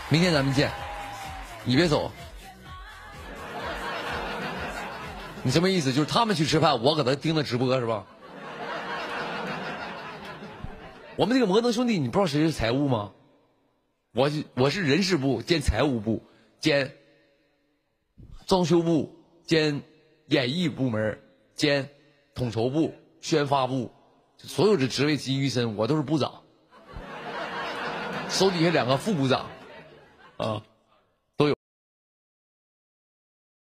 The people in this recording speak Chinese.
明天咱们见，你别走。你什么意思？就是他们去吃饭，我搁那盯着直播是吧？我们这个摩登兄弟，你不知道谁是财务吗？我是人事部兼财务部兼装修部兼演艺部门兼统筹部宣发部，所有的职位集于一身，我都是部长，手底下2个副部长，啊。